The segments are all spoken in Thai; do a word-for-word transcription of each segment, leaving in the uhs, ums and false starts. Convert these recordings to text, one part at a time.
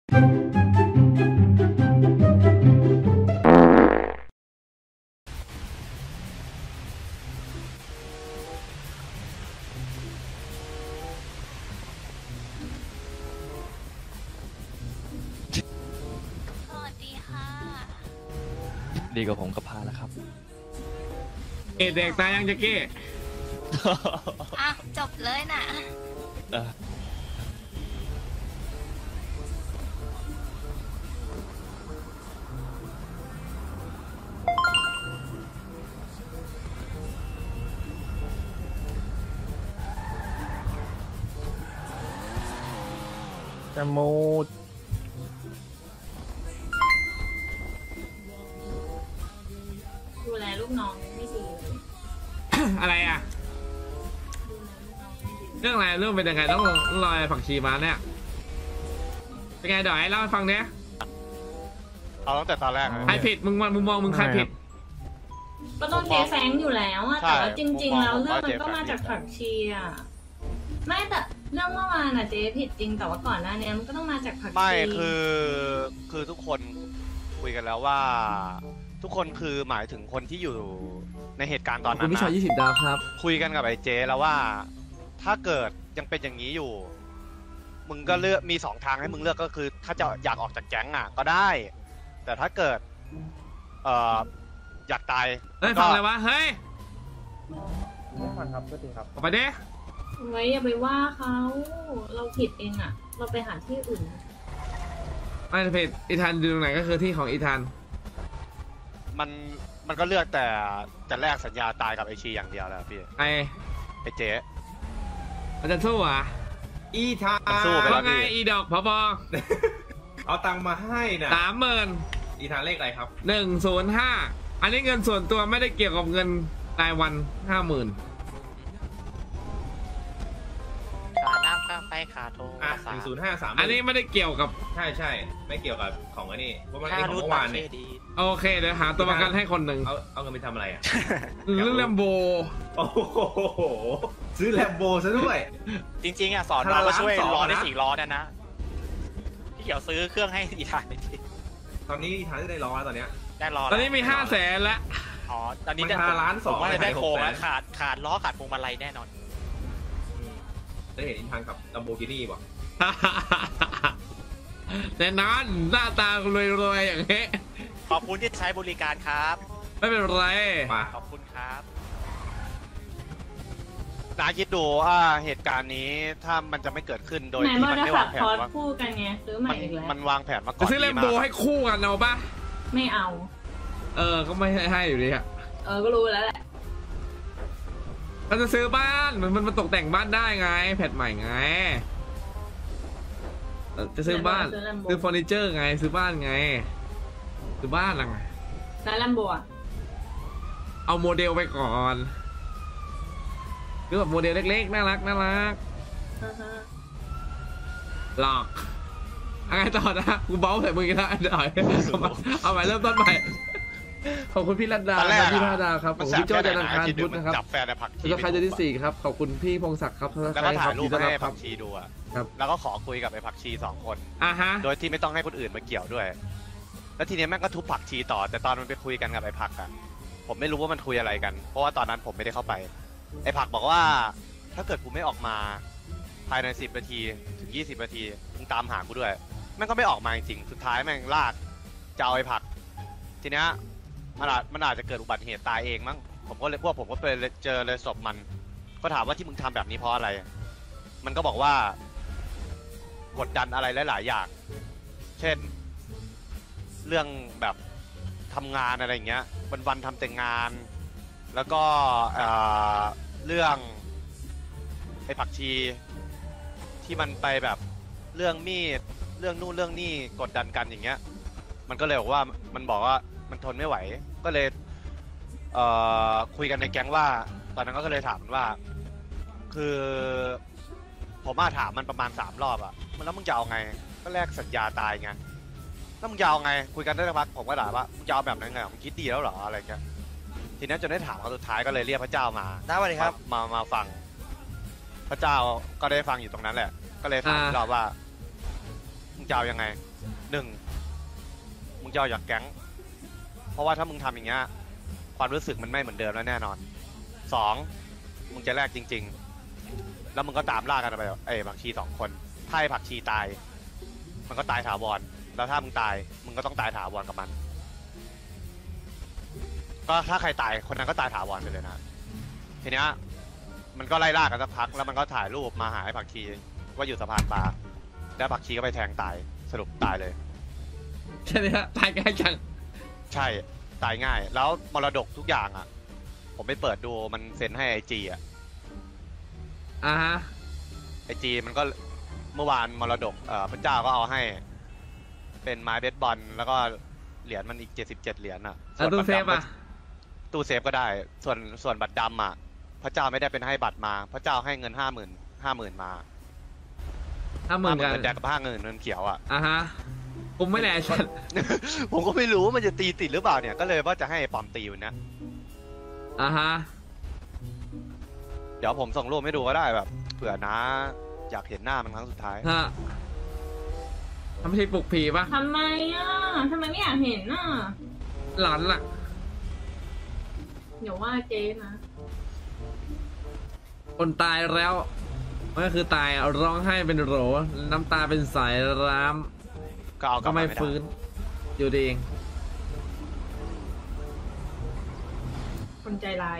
สวัสดีค่ะดีกว่าผมกับพาแล้วครับเอเด็กตายยังจะเก้อ่ะ จบเลยนะเออจะมูดดูแลลูกน้องไม่ดีเลยอะไรอ่ะ เรื่องอะไรเรื่องเป็นยังไงต้องรอยผักชีมาเนี่ยเป็นไงดอยเล่าให้ฟังเนี้ยเอาตั้งแต่ตอนแรกใครผิดมึงมึงมองมึงใครผิดก็ต้องเทแฟงอยู่แล้วอะใช่แต่ว่าจริง ๆ แล้วผมเรื่องว่ามันก็เจ๊มาจากแฟงผักชีอะไม่แต่เรื่องเมื่อวานอะเจ๊ผิดจริงแต่ว่าก่อนหน้านี้มันก็ต้องมาจากผักชีไม่คือคือทุกคนคุยกันแล้วว่า ทุกคนคือหมายถึงคนที่อยู่ในเหตุการณ์ตอนคุนั้ณนพี่ชายนะยี่สิบดาวครับคุยกันกับไอ้เจแล้วว่า ถ้าเกิดยังเป็นอย่างนี้อยู่ มึงก็เลือกมีสองทางให้มึงเลือกก็คือ ถ้าจะอยากออกจากแก๊งอ่ะก็ได้ แต่ถ้าเกิด เอ่ออยากตายเฮ้ยฟังเลยวะเฮ้ยไม่ฟังครับก็ดีครับออกไปดิไว้อย่าไปว่าเขาเราผิดเองอะเราไปหาที่อื่นไม่ผิดอีธานอยู่ตรงไหนก็คือที่ของอีธานมันมันก็เลือกแต่จะแลกสัญญาตายกับไอชีอย่างเดียวแล้วพี่ไอไอเจมันจะสู้อ่ะอีทามันสู้ไปว่าไงอีดอกพบเอาตังค์มาให้นะสามหมื่นอีทาเลขอะไรครับหนึ่งศูนย์ห้าอันนี้เงินส่วนตัวไม่ได้เกี่ยวกับเงินรายวันห้าหมื่นขาน้ำข้างไปขาโทรอ่ะสาหมนึ่งศูนย์ห้าสามอันนี้ไม่ได้เกี่ยวกับใช่ใช่ไม่เกี่ยวกับของอันนี้เพราะมันค่าไอ้ของรูดเมื่อบัวาตนรเครเนี่ยดิตโอเคเดี๋ยวหาตัวประกันให้คนหนึ่งเอาเอาเงินไปทำอะไรอ่ะเรื่องแลมโบโอ้โหซื้อแลมโบซะด้วยจริงๆอ่ะสอนเราห้าก็ล้านช่วยสองล้อได้นะสี่ล้อนะนะพี่เขียวซื้อเครื่องให้อีทานหน่อยสิตอนนี้อีทาได้ร้อยตอนเนี้ยได้ล้อตอนนี้มีห้าแสนละอ๋อตอนนี้มันได้ห้าล้านสองผมว่าจะได้ขายหกโค้งแสนแล้วขาดขาดล้อขาดพวงมาลัยแน่นอนอืมได้เห็นอีทานกับลัมโบกินี่ป่ะแต่นั้นหน้าตารวยๆอย่างนี้ขอบคุณที่ใช้บริการครับไม่เป็นไรมาขอบคุณครับนาคิดดูว่าเหตุการณ์นี้ถ้ามันจะไม่เกิดขึ้นโดยไหนที่มอมันเตอร์ไม่สัวาบงแผคนอร์สว่าคู่กันไงซื้อใหม่มันอีกแล้วมันวางแผนมาก่อจะนซื้อแลมโบให้คู่กันเอาปะไม่เอาเออก็ไม่ให้ให้อยู่ดีอะเออก็รู้แล้วแหละเราจะซื้อบ้านมันมันมันตกแต่งบ้านได้ไงแพทใหม่ไงเออจะซื้อบ้านซื้อเฟอร์นิเจอร์ไงซื้อบ้านไงซื้อบ้านอะไรแล้วลัมโบอะเอาโมเดลไปก่อนคือแบบโมเดลเล็กๆน่ารักน่ารักอ่าฮะหลอกอะไรต่อนะกูเบ้าใส่มือกันนะเดี๋ยวเอาใหม่เอาใหม่เริ่มต้นใหม่ขอบคุณพี่รัตดาตอนแรครักบพี่พาดาครับขอบคุณพี่โจ้จันทร์อังคารพุธนะครับจับแฟนในผักชีแล้วก็ใครจะที่สี่ครับขอบคุณพี่พงศักดิ์ครับแล้วใครก็คถ่ารัยบรูปยินดีต้อนให้รับคผัรับกชีดูอะครับแล้วก็ขอคุยกับไอ้ผักชีสองคนอ่าฮะโดยที่ไม่ต้องให้คนอื่นมาเกี่ยวด้วย แล้วทีนี้แม่งก็ทุบผักชีต่อ แต่ตอนมันไปคุยกันกับไอ้ผักอะผมไม่รู้ว่ามันคุยอะไรกัน เพราะว่าตอนนั้นผมไม่ได้เข้าไป ไอ้ผักบอกว่า ถ้าเกิดกูไม่ออกมาภายในสิบนาทีถึงยี่สิบนาทีมึงตามหากูด้วยแม่งก็ไม่ออกมาจริงๆสุดท้ายแม่งลากจะเอาไอ้ผัก ทีเนี้ยมันอาจมันอาจจะเกิดอุบัติเหตุตายเองมั้งผมก็เลยพวกผมก็ไปเจอเลยศพมัน ก็ถามว่าที่มึงทำแบบนี้เพราะอะไร มันก็บอกว่ากดดันอะไรหลายๆอย่าง เช่น เรื่องแบบทำงานอะไรอย่างเงี้ย วันๆทำแต่งาน แล้วก็เอ่อเรื่องไอ้ผักชีที่มันไปแบบเรื่องมีด เรื่องนู่นเรื่องนี่กดดันกันอย่างเงี้ย มันก็เลยบอกว่ามันบอกว่ามันทนไม่ไหว ก็เลยเอ่อคุยกันในแก๊งว่า ตอนนั้นก็เลยถามมันว่า คือผมมาถามมันประมาณสามรอบอะมันแล้วมึงจะเอาไง ก็แลกสัญญาตายไงแล้วมึงจะเอาไง คุยกันได้สักพักผมก็ถามว่ามึงจะเอาแบบนั้นไงมึงคิดดีแล้วเหรออะไรเงี้ย ทีนี้จนได้ถามเขาสุดท้ายก็เลยเรียกพระเจ้ามาได้สวัสดีครับ มา มาฟัง พระเจ้าก็ได้ฟังอยู่ตรงนั้นแหละ ก็เลยถามอีกรอบว่ามึงจะเอายังไงหนึ่งมึงจะเอาจากแก๊งเพราะว่าถ้ามึงทำอย่างเงี้ยความรู้สึกมันไม่เหมือนเดิมแล้วแน่นอนสองมึงจะแลกจริงๆแล้วมึงก็ตามล่ากันไปไอ้ผักชีสองคนถ้าไอ้ผักชีตายมันก็ตายถาวรแล้วถ้ามึงตายมึงก็ต้องตายถาวรกับมันก็ถ้าใครตายคนนั้นก็ตายถาวรไปเลยนะทีเนี้ยมันก็ไล่ล่ากันสักพักแล้วมันก็ถ่ายรูปมาหาไอ้ผักชีว่าอยู่สะพานปลาแล้วผักชีก็ไปแทงตายสรุปตายเลยแค่นี้ตายง่ายจังใช่ตายง่ายแล้วมรดกทุกอย่างอ่ะผมไปเปิดดูมันเซ็นให้ไอจีอ่ะอ่าฮะไอจีมันก็เมื่อวานมรดกเอ่อพระเจ้าก็เอาให้เป็นไม้เบสบอลแล้วก็เหรียญมันอีกเจ็ดสิบเจ็ดเหรียญอ่ะแล้วตู้เซฟอ่ะตู้เซฟก็ได้ส่วนส่วนบัตรดำอ่ะพระเจ้าไม่ได้เป็นให้บัตรมาพระเจ้าให้เงินห้าหมื่นห้าหมื่นมาห้าหมื่นกันเงินแดงกับห้าเงินเงินเขียวอ่ะอ่าฮะผมไม่แน่ชัดผมก็ไม่รู้มันจะตีติดหรือเปล่าเนี่ยก็เลยว่าจะให้ปอมตีอยู่นะอ่าฮะเดี๋ยวผมส่งรูปให้ดูก็ได้แบบเผื่อนะอยากเห็นหน้ามันครั้งสุดท้ายฮะทำไม่ใช่ปลุกผีปะทำไมอ่ะทำไมไม่อยากเห็นอ่ะหลอนล่ะเดี๋ยวว่าเจ๊นะคนตายแล้วมันก็คือตายร้องไห้เป็นโหรน้ำตาเป็นสายรามก็เอากลัก็บมาไม่ไม่ได้ฟื้น อยู่ดีเองคนใจร้าย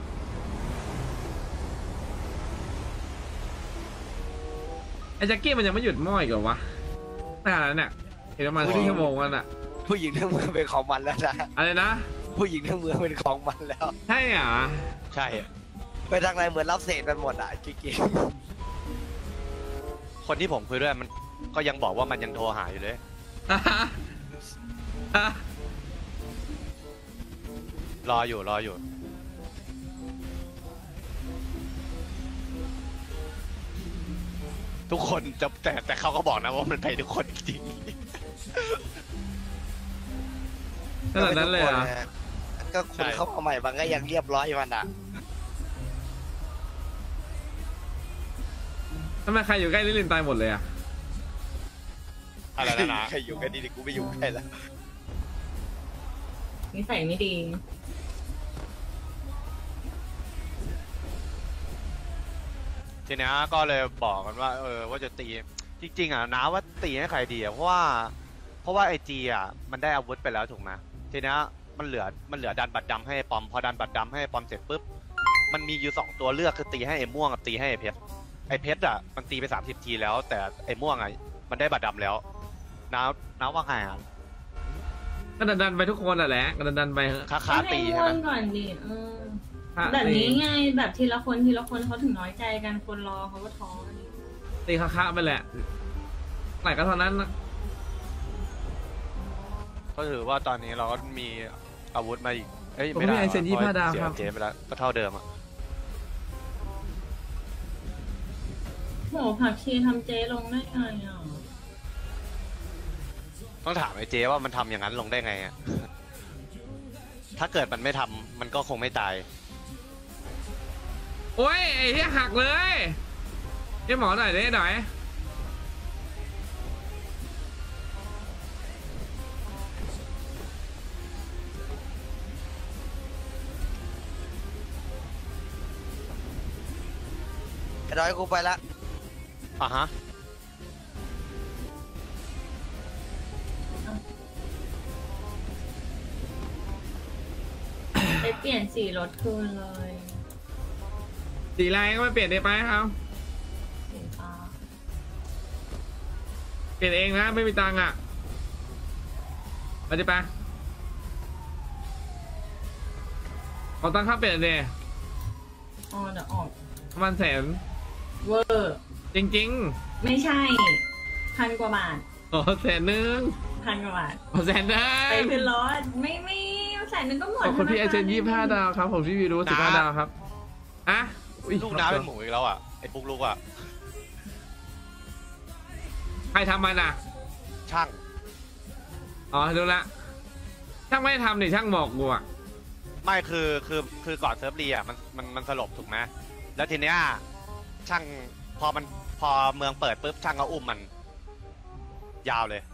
ไอ้แจ็คกี้มันยังไม่หยุดม้ออีกเหรอวะขนาดนั้นเนี่ยเห็นประมาณครึ่งชั่วโมงมันอะผู้หญิงทั้งเมืองเป็นของมันแล้วนะอะไรนะผู้หญิงทั้งเมืองเป็นของมันแล้วใช่เหรอใช่ไปทางไหนเหมือนรับเศษกันหมดอ่ะจริงคนที่ผมคุยด้วยมันก็ยังบอกว่ามันยังโทรหาอยู่เลยอ่ะฮะอ่ะรออยู่รออยู่ ทุกคนจะแต่แต่เขาก็บอกนะว่ามันไปทุกคนจริงๆขนาดนั้นเลยเหรอ่ะก็คนเข้ามาใหม่บางก็ยังเรียบร้อยมันอ่ะทำไมใครอยู่ใกล้ลิลินตายหมดเลยอ่ะอะไรนะนะใครอยู่กันดีๆกูไม่อยู่ใกล้แล้วนิสัยไม่ดีทีเนี้ยก็เลยบอกกันว่าเออว่าจะตีจริงๆอ่ะนะว่าตีให้ใครดีอ่ะเพราะว่าเพราะว่าไอจีอ่ะมันได้อาวุธไปแล้วถูกไหมทีเนี้ยมันเหลือมันเหลือดันบัตรดำให้ปอมพอดันบัตรดำให้ปอมเสร็จปุ๊บมันมีอยู่สองตัวเลือกคือตีให้ไอ้ม่วงกับตีให้ไอ้เพชรไอ้เพชรอ่ะมันตีไปสามสิบทีแล้วแต่ไอ้ม่วงอ่ะมันได้บัตรดำแล้วน้าน้าว่าไงอ่ะก็ดันดันๆไปทุกคนแหละก็ดันดันๆไปเถอะค้าค้าตีให้ใช่วไหมนก่อนดิเออพระแบบตีนี้ไงแบบทีละคนทีละคนเขาถึงน้อยใจกันคนรอเขาก็ท้อกันตีค้าๆไปแหละไหนก็เท่านั้นนะก็ถือว่าตอนนี้เราก็มีอาวุธมาอีกเอ้ยผมไม่ได้มีไอเซนยี่ห้าดาวเสียครับเจไปแล้วก็เท่าเดิมอ่ะโหผักชีทำเจ๊ลงได้ไงอ่ะต้องถามไอ้เจว่ามันทำอย่างนั้นลงได้ไงอ่ะ ถ้าเกิดมันไม่ทำมันก็คงไม่ตายโอ้ยไอ้เหี้ยหักเลยไอ้หมอหน่อยดิหน่อยไอ้น้อยกูไปละอ่ะฮะไปเปลี่ยนสีรถคืนเลยสีอะไรก็ไม่เปลี่ยนได้ไปครับสีฟ้าเปลี่ยนเองนะไม่มีตังค์อ่ะมาดิปะขอตังค่าเปลี่ยนเลยอ๋อเดี๋ยวออกประมาณแสนเวอร์จริงไม่ใช่พันกว่าบาทๆโอ้แสนหนึ่งพันกว่าบาทโอ้แสนหนึ่ไปงขึ้นรถไม่ไม่แสนหนึ่งก็หมดขอบคุณพี่ไอธาเซคารนยี่ห้าดาวครับผมพี่วีรู้สิบห้าดาวครับอ่ะอุ๊ยลูกน้าเป็นหมูอีกแล้วอ่ะ ไอ้ปุ๊กลูกอ่ะใครทำมันอ่ะช่างอ๋อรู้ละช่างไม่ได้ทำนี่ช่างบอกกูอ่ะไม่คือคือคือก่อนเซิร์ฟรีอ่ะมันมันมันสลบถูกไหมแล้วทีเนี้ยช่างพอมันพอเมืองเปิดปุ๊บช่างก็อุ้มมันยาวเลย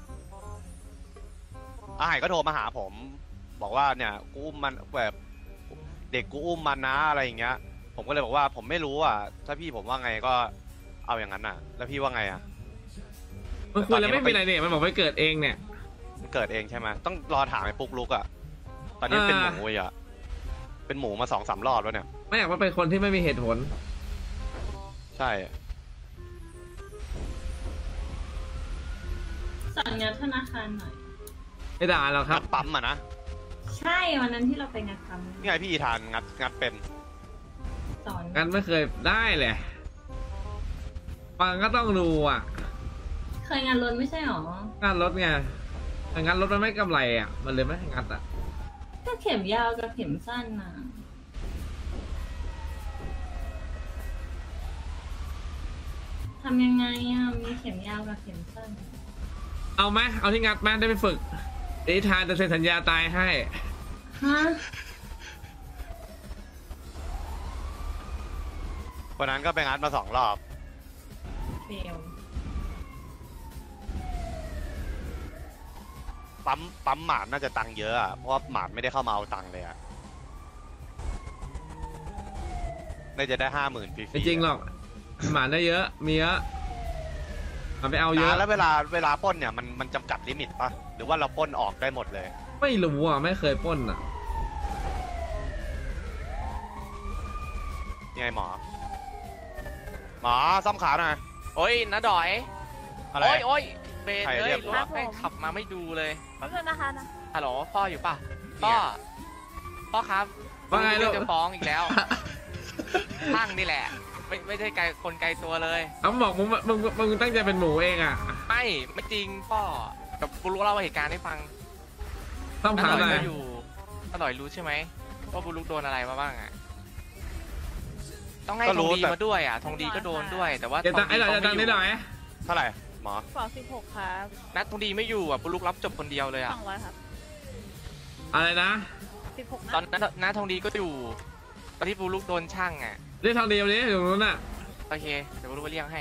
อาหายก็โทรมาหาผม บอกว่าเนี่ยกูอุ้มมันแบบเด็กกูอุ้มมันนะอะไรอย่างเงี้ย ผมก็เลยบอกว่าผมไม่รู้อ่ะถ้าพี่ผมว่าไงก็เอาอย่างนั้นน่ะ แล้วพี่ว่าไงอ่ะมันคุยแล้วไม่มีอะไรเนี่ยมันบอกไม่เกิดเองเนี่ยมันเกิดเองใช่ไหมต้องรอถามไอ้ปุ๊กลุกอ่ะตอนนี้เป็นหมูอ่ะเป็นหมูมาสองสามรอบแล้วเนี่ยไม่อยากว่าเป็นคนที่ไม่มีเหตุผลใช่สั่งงานธนาคารหน่อยไม่ด่าหรอกครับงัดปั๊มอ่ะนะใช่วันนั้นที่เราไปงานทนี่ไงพี่อีธานงัดงัดเป็นำสอนงั้นไม่เคยได้เลยฟังก็ต้องดูอ่ะเคยงานรถไม่ใช่หรองานรถไงแต่งานรถมันไม่กำไรอ่ะ มันเลยไม่ให้งัดอ่ะก็เข็มยาวกับเข็มสั้นนะทำยังไงอ่ะมีเข็มยาวกับเข็มสั้นเอาไหมเอาที่งัดไหมได้ไปฝึกเดี๋ยวทานจะเซ็นสัญญาตายให้ฮะวันนั้นก็ไปงัดมาสองรอบเฟลปั๊มปั๊มหมาดน่าจะตังค์เยอะอ่ะเพราะว่าหมาดไม่ได้เข้ามาเอาตังค์เลยอ่ะน่าจะได้ห้าหมื่นฟรีๆไม่จริงหรอกหมาได้เยอะ มีเยอะมันไปเอาเยอะนะแล้วเวลาเวลาปล้นเนี่ยมันมันจำกัดลิมิตปะหรือว่าเราปล้นออกได้หมดเลยไม่รู้อ่ะไม่เคยปล้นอ่ะยังไงหมอ หมอซ่อมขาหน่อยโอ้ยน้าดอยอะไรโอ้ยโอ้ยเบนใครเลเรียยกรถแม่งขับมาไม่ดูเลยขอบคุณนะคะนะฮัลโหลพ่ออยู่ป่ะพ่อพ่อครับว่าไงลูกจะฟ้องอีกแล้วช่างนี่แหละ ไม่ไม่ใช่ไกลคนไกลตัวเลยเขาบอกมึงมึงมึงตั้งใจเป็นหมูเองอ่ะไม่ไม่จริงพ่อกับกูรู้เล่าเหตุการณ์ให้ฟังต้องน้าถามดอยอะไรก็อยู่น้าดอยรู้ใช่ไหมว่าบุรุษโดนอะไรมาบ้างอ่ะต้องให้ทองดีมาด้วยอ่ะทองดีก็โดนด้วย แต่ว่าเดี๋ยวตังไอ้หน่อยเดี๋ยวตังนิดหน่อยเท่าไหร่หมอฝากสิบหกครับนัดทองดีไม่อยู่อ่ะบุรุษรับจบคนเดียวเลยสอ่ะองร้อยครับอะไรนะสิบหกตอนนั้นน้าทองดีก็อยู่ตอนที่บุรุษโดนช่างอ่ะเรียกทางเดียวนี้อยู่ตรงนู้นอ่ะโอเคเดี๋ยวบุรุษไปเรียกให้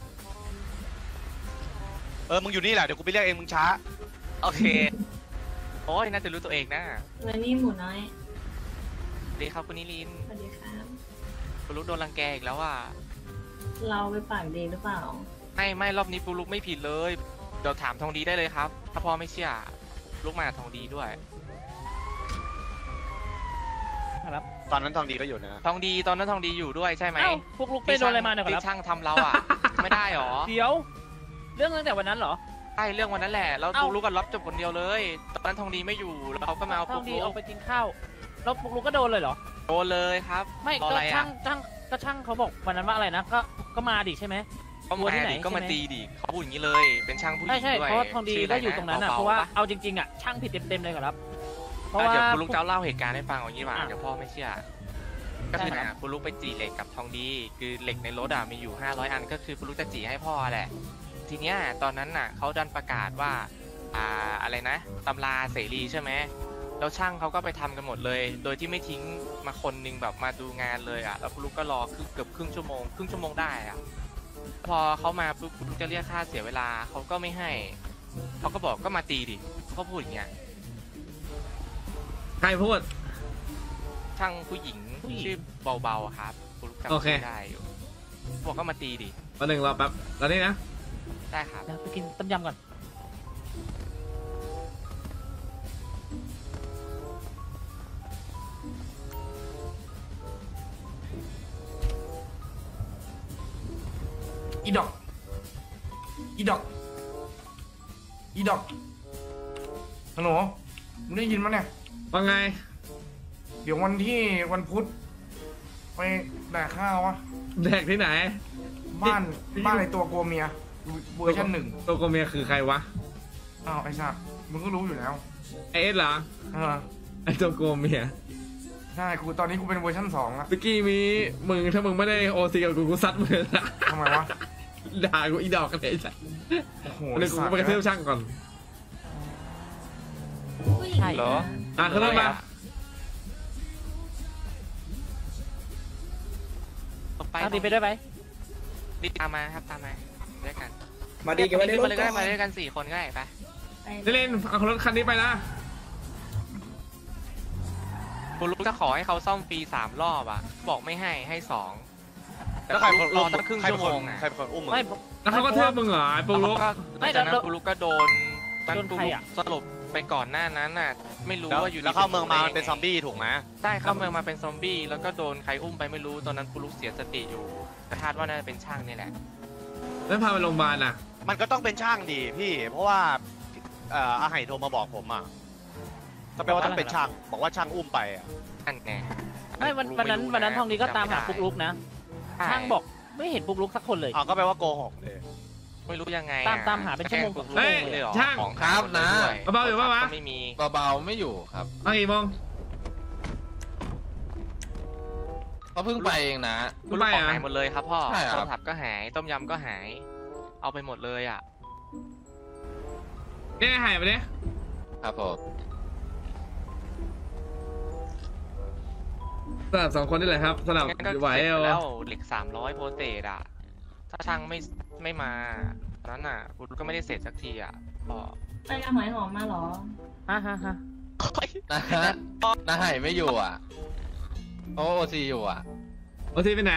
เออมึงอยู่นี่แหละเดี๋ยวกูไปเรียกเองมึงช้าโอเคโอ้ยน่าจะรู้ตัวเองนะแล้วนี่หมูน้อยสวัสดีครับคุณนิลินทร์สวัสดีครับบุรุษโดนรังแกอีกแล้วอ่ะเราไปปากดีหรือเปล่าไม่ไม่รอบนี้บุรุษไม่ผิดเลยเดี๋ยวถามทองดีได้เลยครับ ถ้าพ่อไม่เชื่อลุกมากับทองดีด้วยตอนนั้นทองดีก็อยู่นะทองดีตอนนั้นทองดีอยู่ด้วยใช่ไหมเอ้าพวกลูกไปโดนอะไรมาเนี่ยคที่รับช่างทำเราอ่ะ ไม่ได้หรอเดี๋ยว เรื่องตั้งแต่วันนั้นเหรอใช่เรื่องวันนั้นแหละแล้วเอ้าบุรุษก็รับจบคนเดียวเลย ตอนนั้นทองดีไม่อยู่แล้วเขาก็มาเอาทปุอก งดีลุเอากไปกินข้าวแล้วพวกลูกก็โดนเลยเหรอโดนเลยครับไม่รอก็อะไรช่าอ่ะงช่างก็ช่างเขาบอกวันนั้นว่าอะไรนะ ก็ก็มาดิใช่ไหมก็กลัวที่มาไหนดิก็มาใช่ไหมตีดิเขาพูดอย่างนี้เลย เป็นช่างผู้หญิใช่งใช่ด้วยเพราะว่าทองดีชื่ก็อยู่ตรงนั้นอ่ะบเพๆราะว่าปเอาจริงๆอ่ะช่างผิดเต็มๆเลยครับ เพราะอ่ะว่าเดี๋ยวคุณลุงเจ้าเล่าเหตุการณ์ให้ฟังอย่างนี้ว่าอ่ะเดี๋ยวพ่อไม่เชื่อ ก็คือเนี่ยคุณลุงไปจีเหล็กกับทองดี คือเหล็กในรถอ่ะมีอยู่ห้าร้อยอันก็คือคุณลุงจะจีให้พ่อแหละ ทีเนี้ยตอนนั้นน่ะเขาดันประกาศว่าอ่าอะไรนะตำราเสรีใช่ไหมแล้วช่างเขาก็ไปทำกันหมดเลย โดยที่ไม่ทิ้งมาคนนึงแบบมาดูงานเลยอ่ะแล้วคุณลุงก็รอครึ่งเกือบครึ่งชั่วโมงครึ่งชั่วโมงได้อ่ะพอเขามาปุ๊บคุณลุงจะเรียกค่าเสียเวลาเขาก็ไม่ให้เขาก็บอกก็มาตีดิเขาพูดอย่างเงี้ยใครพูดช่างผู้หญิงชื่อเบาๆครับคุณลุงจำโอเคชื่อได้อยู่บอกก็มาตีดิวันหนึ่งรอแป๊บตอนนี้นะได้ครับเดี๋ยวไปกินต้มยำก่อนอีดอก อีดอก อีดอก ฮัลโหลมึงได้ยินมั้ยเนี่ยว่าไงเดี๋ยววันที่วันพุธไปแดกข้าววะแดกที่ไหนบ้านบ้านไอตัวโกเมียเวอร์ชันหนึ่งตัวโกเมียคือใครวะอ้าวไอ้สัสมึงก็รู้อยู่แล้วไอเอสเหรอเออไอตัวโกเมียใช่กูตอนนี้กูเป็นเวอร์ชันสองละตะกี้มีมึงถ้ามึงไม่ได้โอซีกับกูกูซัดมึงเลยนะทำไมวะด่ากูอีดอกกันเลยจ้ะโอ้โหเดี๋ยวกูไปกระเทืบช่างก่อนผู้หญิงใช่เหรออ่ะขึ้นรถมาไปทองดีไปด้วยไหมรีบตามมาครับตามมาด้วยกันมาดีกันมาเลยก็ได้มาด้วยกันสี่คนก็ได้ไปนิลินเอารถคันนี้ไปนะคุณลูกจะขอให้เขาซ่อมฟรีสามรอบอ่ะบอกไม่ให้ให้สองแต่แล้วใครเป็นคนรอุ้อมตั้งครึ่งใครชั่เป็วนคโมนงอ่ะใครเป็นคนอุ้มมึงไม่แล้วเขาก็เทือบมึงเหรอไอ้ปุ๊กลุกก็ไม่จากนั้นแล้วคุณลูกก็โดนตั้งโดนปุ๊กใครลุกอะสลบไปก่อนหน้านั้นน่ะไม่รู้แล้วว่าอยู่ดีแล้วเข้าเมืองมามันเป็นซอมบี้ถูกไหมใช่เข้าเมืองมาเป็นซอมบี้แล้วก็โดนใครอุ้มไปไม่รู้ตอนนั้นคุณลูกเสียสติอยู่คาดว่าน่าจะเป็นช่างนี่แหละแล้วพาไปโรงพยาบาลอ่ะมันก็ต้องเป็นช่างดีพี่ เพราะว่าเอ่ออาไห่โทรมาบอกผมอ่ะก็แปลว่าต้องเป็นช่างบอกว่าช่างอุ้มไปอ่ะนั่นไงไม่วันวันนั้นวันนั้นทองดีก็ตามหาปุกลุกนะใช่ช่างบอกไม่เห็นปุกลุกสักคนเลยอ๋อก็แปลว่าโกหกเลยไม่รู้ยังไงตามตามหาเป็นชั่วโมงแกล้เฮ้ยเลยเหรอช่างของครับนะเบาๆอยู่ปะวะไม่มีเบาๆไม่อยู่ครับเอากี่โมงเขาเพิ่งไปเองนะคุณลูกของหายหมดเลยครับพ่อใช่ครับโทรศัพท์ก็หายต้มยำก็หาย เอาไปหมดเลยอ่ะเนี่ยหายไปเนี่ยครับผมสลับสองคนนี่แหละครับสลับงั้นก็ไหวเสร็จเอาแล้วเหล็กสามร้อยโปรเตดอ่ะ ถ้าช่างไม่ไม่มาตอนนั้นอ่ะคุณก็ไม่ได้เสร็จสักทีอ่ะพ่อไปกับหอยหอมมาเหรอฮ่าฮ่าฮ่านะฮะนะหายไม่อยู่อ่ะโอโอซีอยู่อ่ะโอทีไปไหน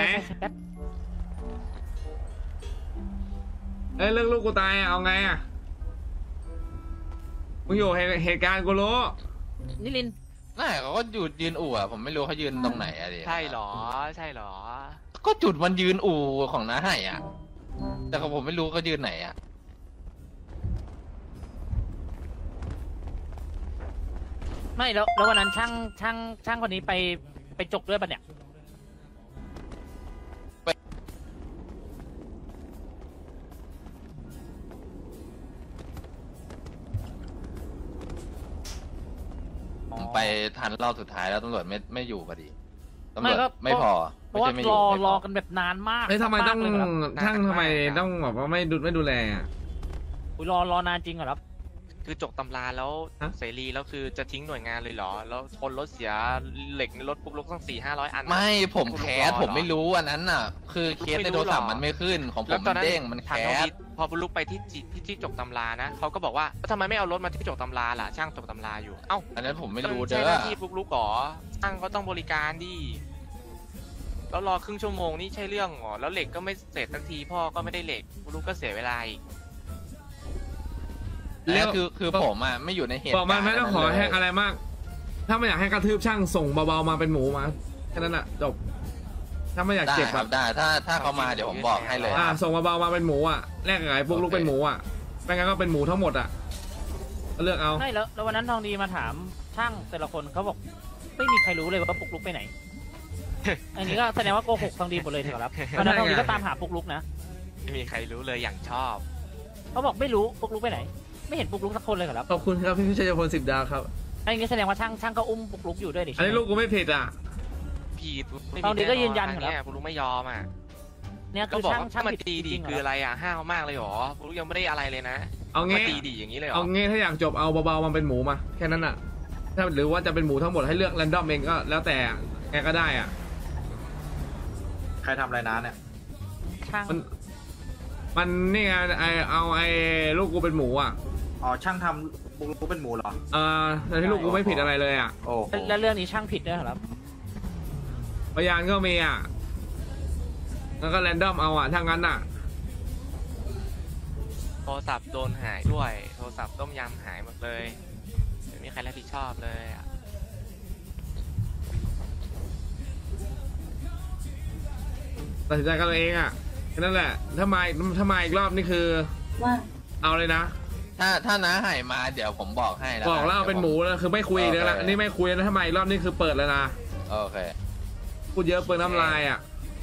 เอ้ยเรื่องลูกกูตายอะเอาไงอ่ะมึงอยู่เหตุเหตุการณ์กูรู้นิลินน่าเขาก็อยู่ยืนอู่อ่ะผมไม่รู้เขายืนตรงไหนอะดิใช่เหรอใช่เหรอก็จุดมันยืนอู่ของน้าหายอ่ะ แต่ของผมไม่รู้เขายืนไหนอ่ะไม่แล้วแล้ววันนั้นช่างช่างช่างคนนี้ไปไปจกด้วยปะเนี่ยผมไปทันรอบสุดท้ายแล้วตำรวจไม่ไม่อยู่พอดีตำรไม่วจก็ไม่พอเพไม่ราะว่าใช่ไม่อรยู่อไม่พรอกันแบบนานมากเฮ้ยทำไมต้องากเลยครับช่างทำไมต้องแบบว่าไม่ดูไม่ดูแลอ่ะอุ๊ยรอรอนานจริงเหรอครับคือจกตำราแล้วฮะเสรีแล้วคือจะทิ้งหน่วยงานเลยเหรอ แล้วชนรถเสียเหล็กในรถปุ๊กลุกตั้งสี่ห้าร้อยอันไม่ผมแคสคุณรู้เหรอผมไม่รู้อันนั้นน่ะ คือเคสในโทรศัพท์มันไม่ขึ้นของผแล้วมตมัอนนนั้นเด้งมันแคทางน้องสพีทพอปุ๊กลุกไปที่จิที่ที่จกตำรานะเขาก็บอกว่าแล้วทำไมไม่เอารถมาที่จกตำราล่ะช่างจกตำราอยู่เอ้าอันนั้นผมไม่รู้ใช่เด้หอน้าที่ปุ๊กลุกเหรอช่างก็ต้องบริการดิแล้วรอครึ่งชั่วโมงนี่ใช่เรื่องเหรอแล้วเหล็กก็ไม่เสร็จทันทีพ่อก็ไม่ได้เหล็กปุ๊กลุกก็เสียเวลาอีกแล้วคือคือผมอ่ะไม่อยู่ในเหตุบอกมันไม่ต้องขอการณ์ให้นั้นเลยอะไรมาก ถ้าไม่อยากให้กระทืบช่างส่งเบาๆมาเป็นหมูมาแค่นั้นอ่ะจบถ้าไม่อยากได้เจ็บคแบรับบ ได้ถ้าถ้าเขามาเดี๋ยวผมบอกให้เลยอ่าส่งเบาๆมาเป็นหมูอ่ะแลกกับไอ้พวกลูกเป็นหมูอ่ะไม่งั้นก็เป็นหมูทั้งหมดอ่ะก็เลือกเอาไม่แล้วแล้ววันนั้นทองดีมาถามช่างแต่ละคนเขาบอก ไม่มีใครรู้เลยว่าปุกลุกไปไหน อันนี้ก็แสดงว่าโกหกทองดีหมดเลยเถอะครับวันนั้นทองดีก็ตามหาปุกลุกนะไม่มีใครรู้เลยอย่างชอบเขาบอกไม่รู้ปุกลุกไปไหน ไม่เห็นปุกลุกสักคนเลยเหรอครับขอบคุณครับพี่ชัยพลสิบดาวครับอันนี้แสดงว่าช่างช่างก็อุ้มปุกลุกอยู่ด้วยดิอันนี้ลูกกูไม่ผิดอ่ะพีดไม่ตอนนี้ก็ยืนยันออยู่แล้วเนี่ยปุ๊กลุกไม่ยอมอ่ะเนี่ยก็คือบอกช่างว่าช่างมันผิดตีจดีริงๆเหรคือออะไรอ่ะห้าวมากเลยเหรอปุ๊กลุกยังไม่ได้อะไรเลยนะเอามางี้ตีดีอย่างนี้เลยเหรเอาองี้ถ้าอยากจบเอาเบาๆมันเป็นหมูมาแค่นั้นอ่ะถ้าหรือว่าจะเป็นหมูทั้งหมดให้เลือกแรนดอมเองก็แล้วแต่แกก็ได้อ่ะใครทำอะไรนะเนี่ยช่างมันมันนี่ไงไอเอาไอลูกกูเป็นหมูอ่ะอ๋อ ช่างทำบุกรุกเป็นหมูเหรอเออแต่ที่ลูกกูไม่ผิดอะไรเลยอ่ะโอ้โหแล้วเรื่องนี้ช่างผิดด้วยเหรอครับพยานก็มีอ่ะแล้วก็แรนดอมเอาอ่ะถ้างั้นอ่ะโทรศัพท์โดนหายด้วย โทรศัพท์ต้มยำหายหมดเลยไม่มีใครรับผิดชอบเลยอ่ะตัดสินใจกันเองอ่ะแค่นั้นแหละถ้ามาถ้ามาอีกรอบนี่คือว่าเอาเลยนะถ้าถ้าน้าหายมาเดี๋ยวผมบอกให้นะบอกแล้วเอาเป็นหมูแล้วคือไม่คุยเลยละนี่ไม่คุยแล้วถ้ามาอีกรอบนี่คือเปิดแล้วนะโอเคพูดเยอะเปิดน้ำลายอ่ะ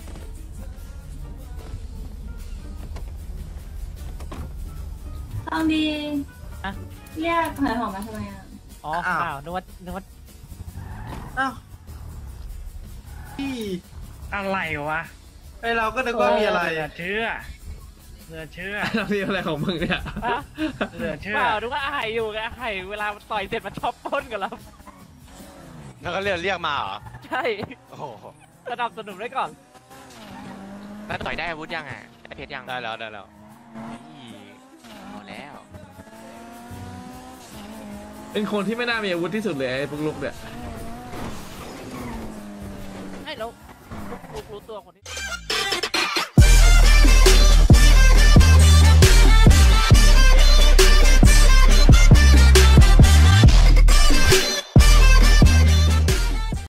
ทองดีอะเรียกหอยหอมมาทำไมอ่ะอ๋ออ้าวเปล่านึกว่านึกว่าอ้าวพี่อะไรวะไอเราก็นึกว่ามีอะไรเหลือเชื่อเหลือเชื่อแล้วนี่อะไรของมึงเนี่ยเหลือเชื่อเปล่านึกว่าอาไห่อยู่ไงอาไห่เวลาต่อยเสร็จมาชอบปล้นกันแล้วแล้วก็เรียกเรียกมาเหรอใช่โอ้โหสนับสนุนไว้ก่อนแล้วต่อยได้อาวุธยังอ่ะได้เพชรยังได้แล้วได้แล้วอีแล้วเป็นคนที่ไม่น่ามีอาวุธที่สุดเลยไอ้ปุ๊กลุกเนี่ยให้แล้วปุ๊กลุกรู้ตัวคนที่